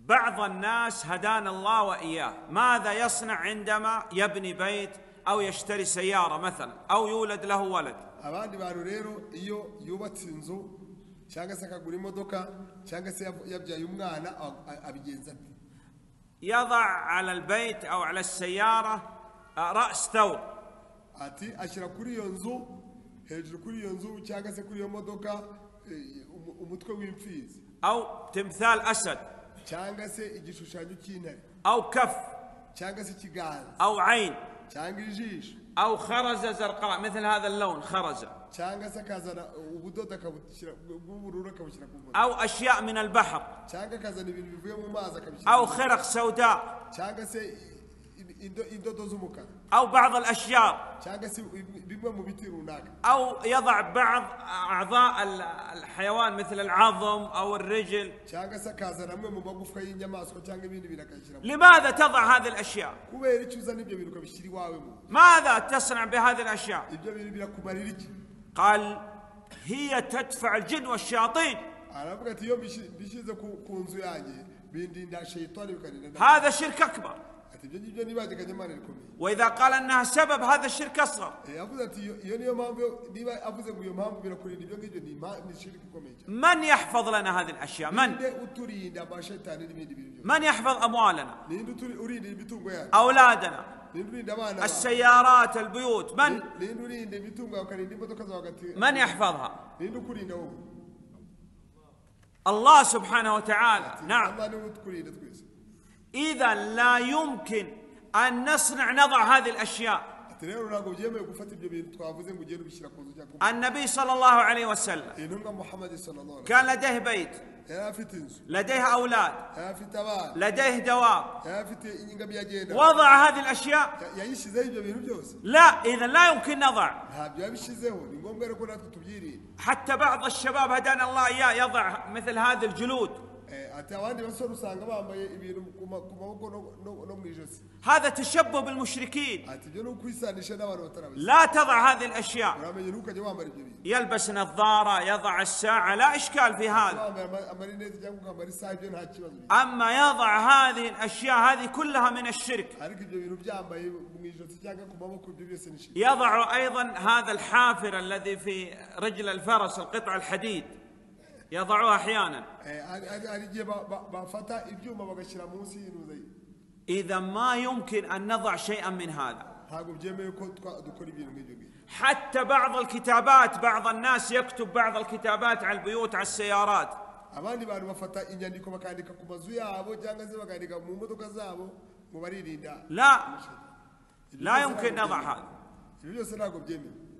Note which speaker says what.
Speaker 1: بعض الناس هدانا الله وإياه ماذا يصنع عندما يبني بيت أو يشتري سيارة مثلا أو يولد له ولد؟
Speaker 2: abandi bantu rero iyo yubatse inzu cyangwa se akagura imodoka cyangwa se yabyaye umwana abigenza ati
Speaker 1: يضع على البيت أو على السيارة رأس ثور
Speaker 2: ati ashyira kuri iyo nzu hejuru kuri iyo nzu cyangwa se kuri iyo modoka umutwe w'imfizi
Speaker 1: أو تمثال أسد
Speaker 2: cyangwa se igishushanyo cy'intare
Speaker 1: أو كف
Speaker 2: cyangwa se ikiganza
Speaker 1: أو عين
Speaker 2: cyangwa ijisho
Speaker 1: أو خرزة زرقاء مثل هذا اللون خرزة
Speaker 2: cyangwa se akazana ubudodo akabushyira bw'ubururu akabushyira ku mutwe
Speaker 1: أو أشياء من البحر
Speaker 2: cyangwa akazana ibintu bivuye mu mazi akabishyira
Speaker 1: أو خرق سوداء
Speaker 2: cyangwa se indodo z'umukara
Speaker 1: أو بعض الأشجار
Speaker 2: cyangwa se bimwe mu biti runaka
Speaker 1: أو يضع بعض أعضاء الحيوان مثل العظم أو الرجل
Speaker 2: cyangwa se akazana amwe mu magufwa y'inyamaswa cyangwa ibindi bintu akabishyira
Speaker 1: لماذا تضع هذه الأشياء؟
Speaker 2: kubera icyo uzana ibyo bintu ukabishyira iwawe mu
Speaker 1: ماذا تصنع بهذه الأشياء؟
Speaker 2: ibyo bintu birakumarira iki
Speaker 1: قال هي تدفع الجن والشياطين.
Speaker 2: aravuga ati iyo bishyize ku nzu yanjye bindinda shayitani bikarinda
Speaker 1: هذا شرك أكبر.
Speaker 2: ati ibyo ngibyo nibagikanye imana rikomeye
Speaker 1: وإذا قال أنها سبب هذا الشرك أصغر.
Speaker 2: yavuze ati iyo niyo mpamvu niba avuze ngo iyo mpamvu birakurinda ibyo ngibyo ni shiriki ikomeye cyane
Speaker 1: من يحفظ لنا هذه الأشياء؟ من؟
Speaker 2: ninde uturinda amashayitani n'ibindi bintu
Speaker 1: من يحفظ أموالنا؟
Speaker 2: ninde urinda imitungo yacu
Speaker 1: أولادنا؟
Speaker 2: ninde urinda abana
Speaker 1: السيارات، البيوت، من؟
Speaker 2: ninde urinda imitungo yawe ukarinda imodoka zawe hagati
Speaker 1: من يحفظها؟
Speaker 2: ninde ukurinda wowe
Speaker 1: الله سبحانه وتعالى. نعم.
Speaker 2: Allah niwe uturinda twese
Speaker 1: إذا لا يمكن أن نضع هذه الأشياء.
Speaker 2: ati rero ntabwo byemewe gufata ibyo bintu twavuze ngo ugende ubishyira ku nzu cyangwa ku
Speaker 1: النبي صلى الله عليه وسلم
Speaker 2: intumwa Muhammad sallallahu alaihi
Speaker 1: كان لديه بيت،
Speaker 2: yari afite inzu
Speaker 1: لديه أولاد،
Speaker 2: yari afite abana
Speaker 1: لديه دواب،
Speaker 2: yari afite ingamiya agenda
Speaker 1: وضع هذه الأشياء؟
Speaker 2: yayishyizeho ibyo bintu byose
Speaker 1: لا، إذا لا يمكن نضع.
Speaker 2: ntabyo yabishyizeho ni ngombwa rero ko natwe tubyirinde
Speaker 1: حتى بعض الشباب هدانا الله إياه يضع مثل هذه الجلود.
Speaker 2: ati abandi basore usanga bambaye ibintu ku maboko no mu ijosi
Speaker 1: هذا تشبه بالمشركين.
Speaker 2: ati ibyo ni ukwisanisha n'abantu batarabizi
Speaker 1: لا تضع هذه الأشياء.
Speaker 2: uramenye ntukajya wambara ibyo bintu
Speaker 1: يلبس نظارة، يضع الساعة، لا إشكال في هذا.
Speaker 2: wambaye amarinete cyangwa ukambara isaha ibyo nta kibazo
Speaker 1: أما يضع هذه الأشياء هذه كلها من الشرك.
Speaker 2: ariko ibyo bintu byambaye mu ijosi cyangwa ku maboko ibyo byose ni shirki
Speaker 1: يضع أيضا هذا الحافر الذي في رجل الفرس، القطع الحديد، يضعوها أحيانا.
Speaker 2: hari igihe bafata ibyuma bagashyira munsi y'intuza ye
Speaker 1: إذا ما يمكن أن نضع شيئا من هذا.
Speaker 2: ntabwo byemewe ko dukora ibintu nk'ibyo ngibyo
Speaker 1: حتى بعض الكتابات، بعض الناس يكتب بعض الكتابات على البيوت، على السيارات.
Speaker 2: abandi bantu bafata inyandiko bakandika ku mazu yabo cyangwa se bakandika mu modoka zabo ngo baririnda
Speaker 1: لا يمكن نضع هذا.
Speaker 2: ibyo byose ntabwo byemewe